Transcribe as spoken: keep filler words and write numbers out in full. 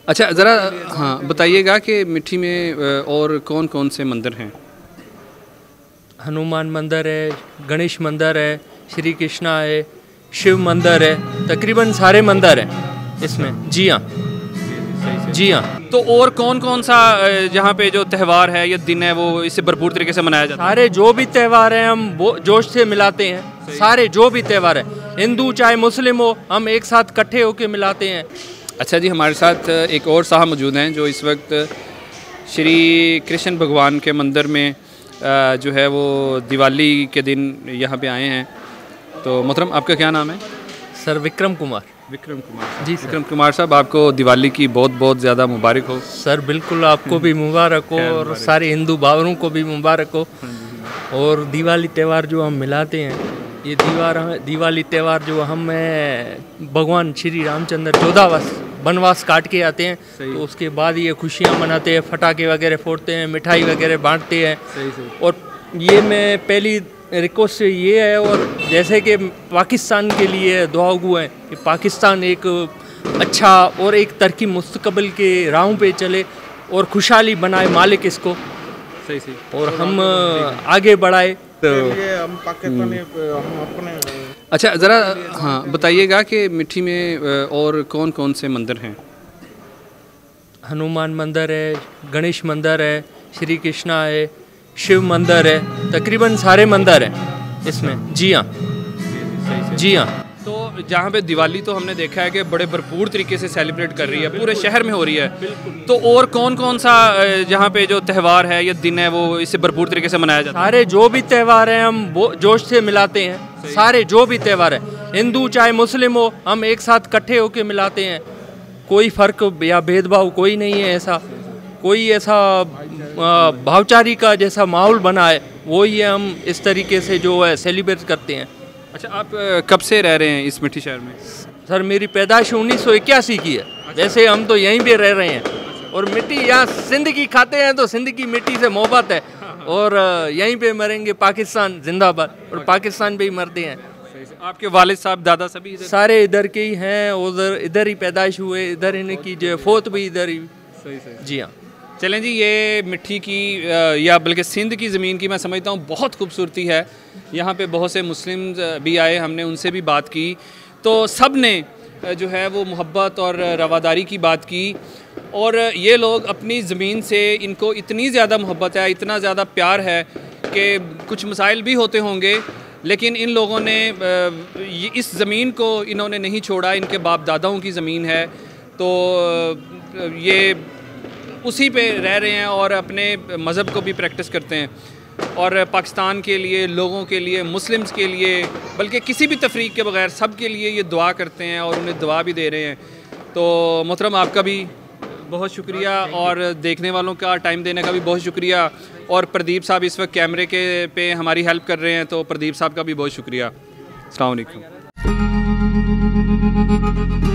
अच्छा ज़रा हाँ बताइएगा कि मिट्टी में और कौन कौन से मंदिर हैं? हनुमान मंदिर है, गणेश मंदिर है, श्री कृष्णा है, शिव मंदिर है, तकरीबन सारे मंदिर हैं इसमें। जी हाँ, जी हाँ। तो और कौन कौन सा यहाँ पे जो त्यौहार है या दिन है वो इससे भरपूर तरीके से मनाया जाता है? सारे जो भी त्यौहार हैं हम वो जोश से मिलाते हैं। सारे जो भी त्यौहार है, हिंदू चाहे मुस्लिम हो, हम एक साथ इकट्ठे होकर मिलाते हैं। अच्छा जी, हमारे साथ एक और साहब मौजूद हैं जो इस वक्त श्री कृष्ण भगवान के मंदिर में जो है वो दिवाली के दिन यहाँ पे आए हैं। तो मोहतरम, आपका क्या नाम है? सर विक्रम कुमार। विक्रम कुमार जी विक्रम कुमार साहब, आपको दिवाली की बहुत बहुत ज़्यादा मुबारक हो। सर बिल्कुल, आपको भी मुबारक हो और सारे हिंदू भाइयों को भी मुबारक हो। और दिवाली त्यौहार जो हम मिलाते हैं, ये दीवार दिवाली त्यौहार जो हम भगवान श्री रामचंद्र चौदह वर्ष वनवास काट के आते हैं, तो उसके बाद ये खुशियाँ मनाते हैं, फटाके वगैरह फोड़ते हैं, मिठाई वगैरह बांटते हैं। सही सही। और ये मैं पहली रिक्वेस्ट ये है, और जैसे कि पाकिस्तान के लिए दुआ गो है कि पाकिस्तान एक अच्छा और एक तरक्की मुस्तकबिल के राहों पे चले और खुशहाली बनाए मालिक इसको। सही सही। और हम आगे बढ़ाए तो हम पाकिस्तानी हम अपने। अच्छा ज़रा हाँ बताइएगा कि मिट्टी में और कौन कौन से मंदिर हैं? हनुमान मंदिर है, गणेश मंदिर है, श्री कृष्णा है, शिव मंदिर है, तकरीबन सारे मंदिर हैं इसमें। जी हाँ, जी हाँ। तो जहाँ पे दिवाली तो हमने देखा है कि बड़े भरपूर तरीके से सेलिब्रेट कर रही है, पूरे शहर में हो रही है। तो और कौन कौन सा जहाँ पे जो त्यौहार है या दिन है वो इससे भरपूर तरीके से मनाया जाता है? सारे जो भी त्यौहार हैं हम वो जोश से मिलाते हैं। सारे जो भी त्यौहार है, हिंदू चाहे मुस्लिम हो, हम एक साथ इकट्ठे होकर मिलाते हैं। कोई फ़र्क या भेदभाव कोई नहीं है, ऐसा कोई ऐसा भावचारी का जैसा माहौल बना है वही है, हम इस तरीके से जो है सेलिब्रेट करते हैं। अच्छा, आप कब से रह रहे हैं इस मिट्टी शहर में? सर मेरी पैदाइश उन्नीस सौ इक्यासी की है। वैसे हम तो यहीं पे रह रहे हैं और मिट्टी यहाँ सिंध की खाते हैं, तो सिंध की मिट्टी से मोहब्बत है और यहीं पे मरेंगे। पाकिस्तान जिंदाबाद, और पाकिस्तान पे ही मरते हैं। आपके वालिद साहब, दादा सभी इधर? सारे इधर के ही हैं, उधर इधर ही पैदाइश हुए, इधर इनकी जो फोत भी इधर ही। सही सही। जी हाँ। चलें जी, ये मिट्टी की या बल्कि सिंध की ज़मीन की मैं समझता हूँ बहुत खूबसूरती है। यहाँ पे बहुत से मुस्लिम भी आए, हमने उनसे भी बात की, तो सब ने जो है वो मोहब्बत और रवादारी की बात की। और ये लोग अपनी ज़मीन से, इनको इतनी ज़्यादा मोहब्बत है, इतना ज़्यादा प्यार है कि कुछ मसाइल भी होते होंगे लेकिन इन लोगों ने इस ज़मीन को इन्होंने नहीं छोड़ा। इनके बाप दादाओं की ज़मीन है, तो ये उसी पे रह रहे हैं और अपने मज़हब को भी प्रैक्टिस करते हैं। और पाकिस्तान के लिए, लोगों के लिए, मुस्लिम्स के लिए, बल्कि किसी भी तफरीक के बगैर सब के लिए ये दुआ करते हैं और उन्हें दुआ भी दे रहे हैं। तो मोहतरम, आपका भी बहुत शुक्रिया और देखने वालों का टाइम देने का भी बहुत शुक्रिया। और प्रदीप साहब इस वक्त कैमरे के पे हमारी हेल्प कर रहे हैं, तो प्रदीप साहब का भी बहुत शुक्रिया। अस्सलाम वालेकुम।